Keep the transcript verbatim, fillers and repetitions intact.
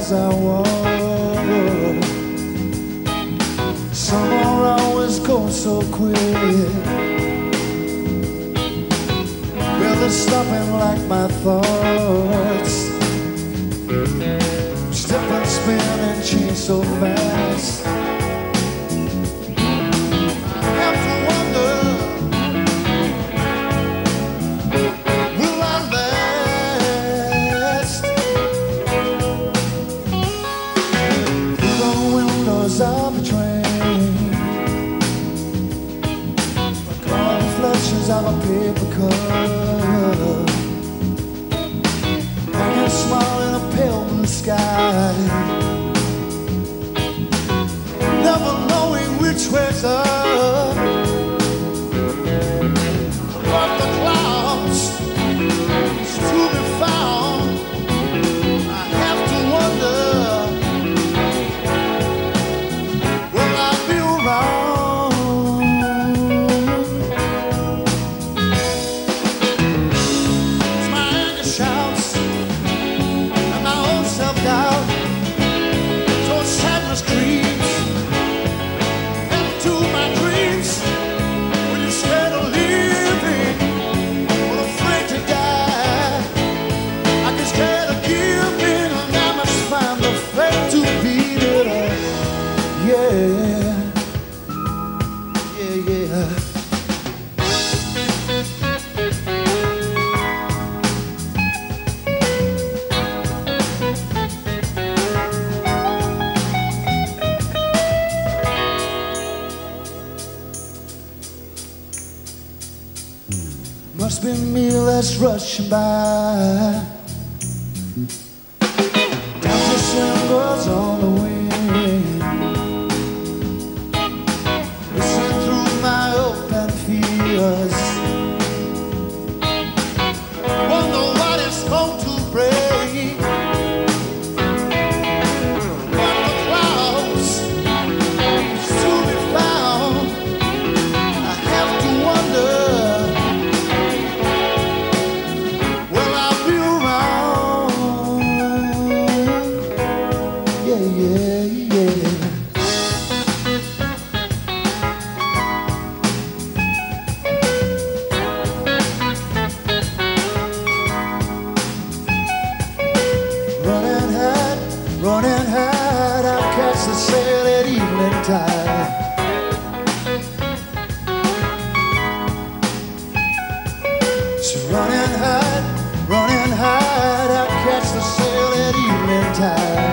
as I walk. Summer always goes so quick, barely stopping like my thoughts. Step and spin and change so fast. I have to wonder, will I last? Through the windows of a train, like all the flashes of a paper cup, hanging small in a pale blue sky, never knowing which way's up. But the clouds is to be found. I have to wonder, will I be around? It's my anger shouts and my own self-doubt, so sadness creeps into my dreams. When you're scared of living or afraid to die, I get scared of giving, and I must find the faith to beat it up. Yeah, yeah, yeah. Must be me that's rushing by, down to swim girls on the wing, listen through my open fears, wonder what it's going to bring. But the clouds is to be found. I have to wonder, will I be around? Yeah, yeah, yeah. Running hard, running hard, I'll catch the sail at evening tide. So running hard, running hard, I'll catch the sail at evening tide.